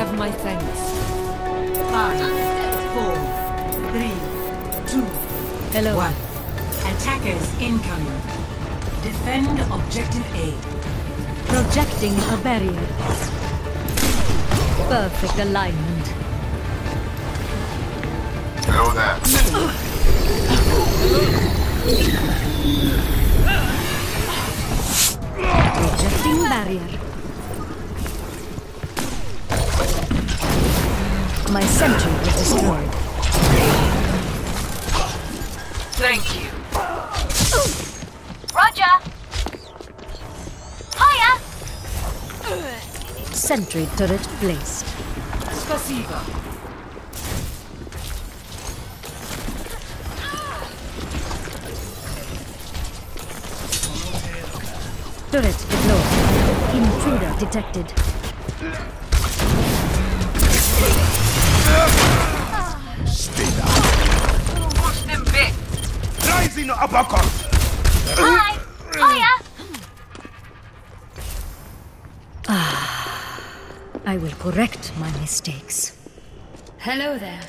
have my thanks. 5, 4, 3, 2, Hello. 1. Attackers incoming. Defend objective A. Projecting a barrier. Perfect alignment. Hello there. Projecting barrier. My sentry was destroyed. Thank you. Roger. Hiya. Sentry turret placed. Spasiba. Turret deployed. Intruder detected. Stay down. Watch them bit. Rising uppercut. Hi. Hiya. I will correct my mistakes. Hello there.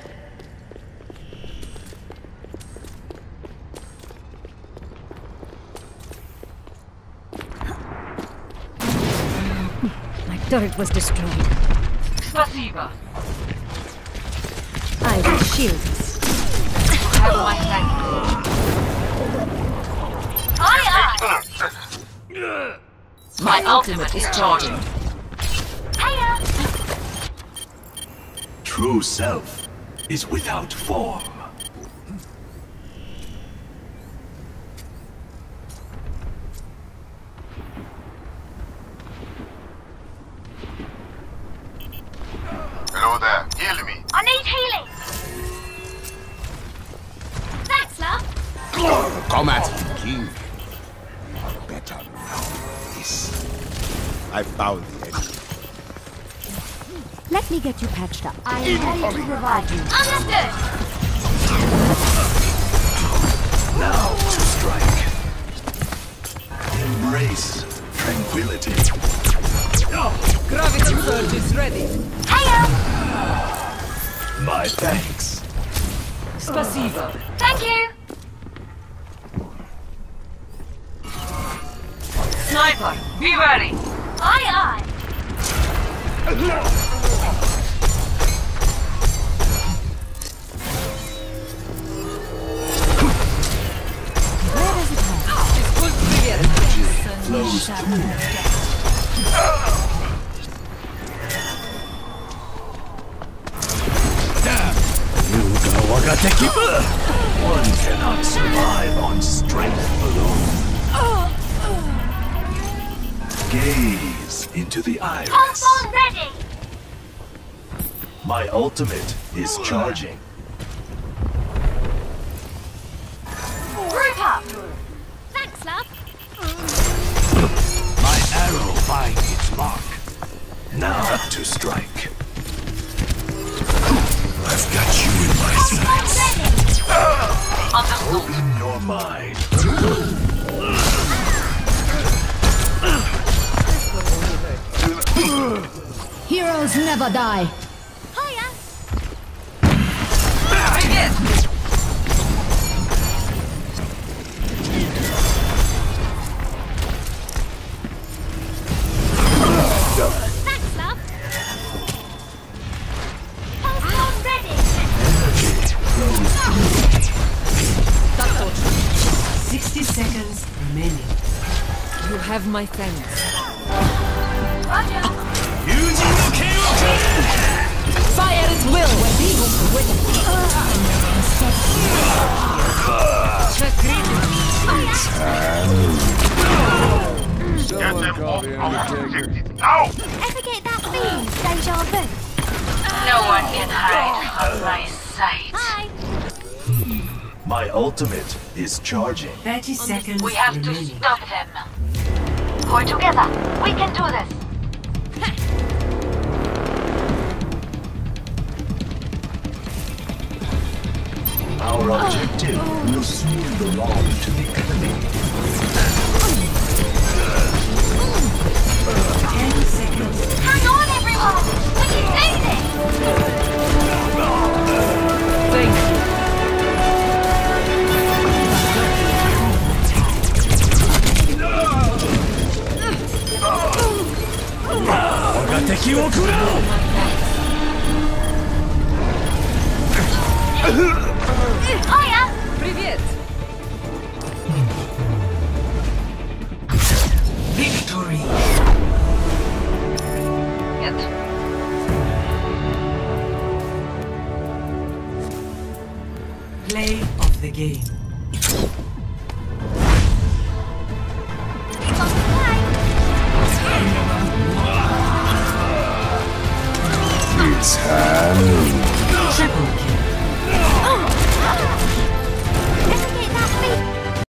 My turret was destroyed. Spasiba. I will shield this. Have my thanks. Hiya. My ultimate is charging. Hiya. True self is without form. Hello there. Heal me. I need healing. Thanks, love. Come at him, King. Better now. This. I found the enemy. Let me get you patched up. I am ready to revive you. Understood. Now to strike. Embrace tranquility. Gravity surge is ready. Hiya. My thanks. Spasiba. Thank you. Sniper, be ready. Aye, aye. Where does it hurt? It's full clear. Flows through. One cannot survive on strength alone. Gaze into the iris. Pump ready. My ultimate is charging. Group up. Thanks, love. My arrow finds its mark. Now to strike. I've got you in my sights. Open your mind. Heroes never die. Hiya. Thanks, love. Pulse ready. 60 seconds remaining. You have my thanks. Roger. Fire at will. Get them off our objective now. Ever get that feeling? Deja vu. No one can hide from my sight. Hi. My ultimate is charging. 30 seconds We have to remaining. stop them. We're together. We can do this. Our objective will smooth the lawn to the enemy. 10 seconds. Hang on, everyone. We can do this. Привет! Victory. Нет. Play of the game. It's hard.